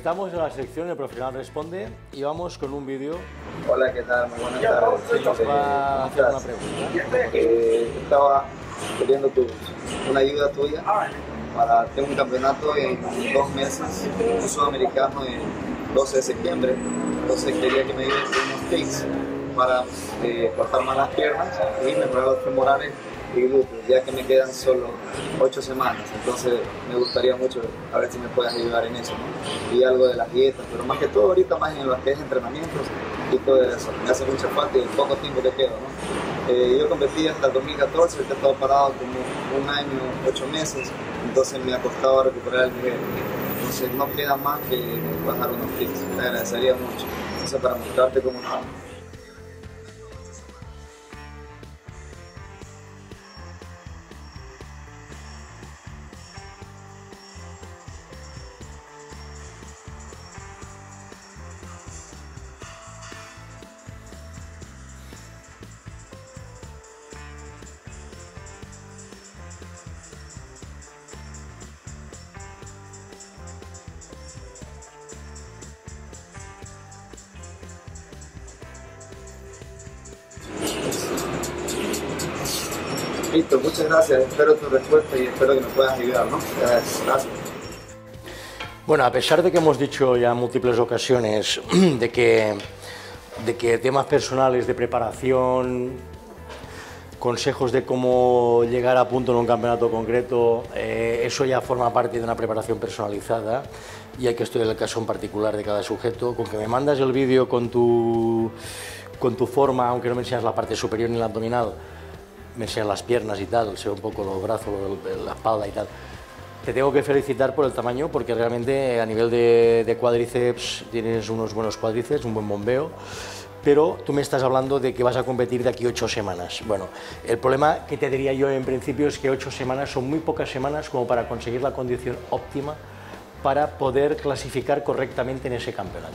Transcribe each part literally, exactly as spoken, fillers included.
Estamos en la sección El Profesional Responde y vamos con un vídeo. Hola, ¿qué tal? Muy buenas tardes. Sí, nos va a hacer una pregunta. Eh, estaba queriendo tu, una ayuda tuya para tener un campeonato en dos meses, un sudamericano en doce de septiembre. Entonces quería que me dieras unos tips para eh, cortar más las piernas y mejorar los femorales y glúteos, ya que me quedan solo ocho semanas. Entonces me gustaría mucho a ver si me puedes ayudar en eso, ¿no? Y algo de las dietas, pero más que todo ahorita más en lo que es entrenamientos y todo eso. Me hace mucha falta y el poco tiempo que queda, ¿no? Eh, yo competí hasta el dos mil catorce, ahorita he estado parado como un año, ocho meses, entonces me ha costado recuperar el nivel. Entonces no queda más que bajar unos tips. Te agradecería mucho. Eso para mostrarte cómo estamos. Listo, muchas gracias, espero tu respuesta y espero que me puedas ayudar, ¿no? Gracias. Gracias. Bueno, a pesar de que hemos dicho ya en múltiples ocasiones de que, de que temas personales de preparación, consejos de cómo llegar a punto en un campeonato concreto, eh, eso ya forma parte de una preparación personalizada y hay que estudiar el caso en particular de cada sujeto. Con que me mandas el vídeo con tu, con tu forma, aunque no me enseñas la parte superior ni la abdominal, me enseñan las piernas y tal, sé un poco los brazos, la espalda y tal. Te tengo que felicitar por el tamaño, porque realmente a nivel de, de cuádriceps tienes unos buenos cuádriceps, un buen bombeo, pero tú me estás hablando de que vas a competir de aquí ocho semanas. Bueno, el problema que te diría yo en principio es que ocho semanas son muy pocas semanas como para conseguir la condición óptima para poder clasificar correctamente en ese campeonato.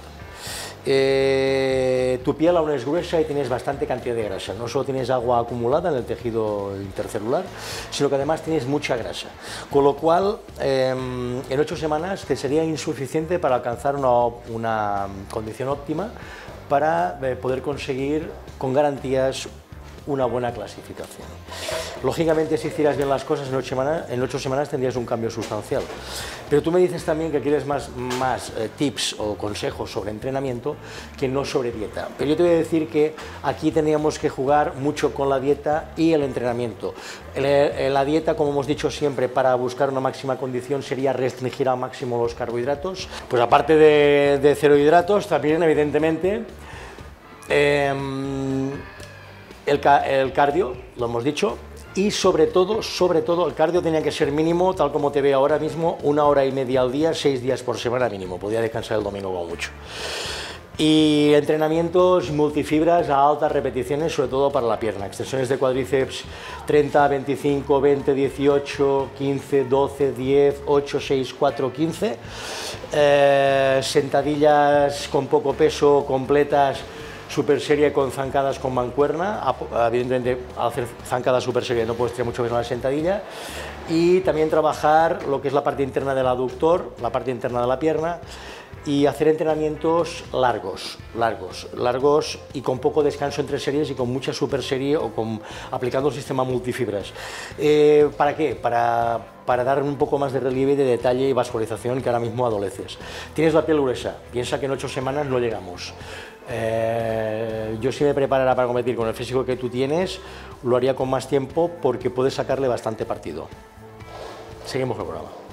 Eh, tu piel aún es gruesa y tienes bastante cantidad de grasa, no solo tienes agua acumulada en el tejido intercelular, sino que además tienes mucha grasa, con lo cual eh, en ocho semanas te sería insuficiente para alcanzar una, una condición óptima para eh, poder conseguir con garantías una buena clasificación. Lógicamente, si hicieras bien las cosas en ocho semanas, en ocho semanas tendrías un cambio sustancial. Pero tú me dices también que quieres más, más eh, tips o consejos sobre entrenamiento que no sobre dieta. Pero yo te voy a decir que aquí tendríamos que jugar mucho con la dieta y el entrenamiento. El, el, la dieta, como hemos dicho siempre, para buscar una máxima condición sería restringir al máximo los carbohidratos. Pues aparte de, de cero hidratos, también evidentemente eh, El, el cardio, lo hemos dicho, y sobre todo, sobre todo, el cardio tenía que ser mínimo, tal como te veo ahora mismo, una hora y media al día, seis días por semana mínimo, podía descansar el domingo como mucho. Y entrenamientos multifibras a altas repeticiones, sobre todo para la pierna, extensiones de cuádriceps treinta, veinticinco, veinte, dieciocho, quince, doce, diez, ocho, seis, cuatro, quince, eh, sentadillas con poco peso, completas, super serie con zancadas con mancuerna. Evidentemente, al hacer zancada super serie no puedes tener mucho peso en la sentadilla, y también trabajar lo que es la parte interna del aductor, la parte interna de la pierna, y hacer entrenamientos largos, largos, largos y con poco descanso entre series y con mucha super serie o con, aplicando el sistema multifibras. Eh, ¿Para qué? Para, para dar un poco más de relieve, de detalle y vascularización que ahora mismo adoleces. Tienes la piel gruesa, piensa que en ocho semanas no llegamos. Eh, yo si me preparara para competir con el físico que tú tienes, lo haría con más tiempo porque puedes sacarle bastante partido. Seguimos el programa.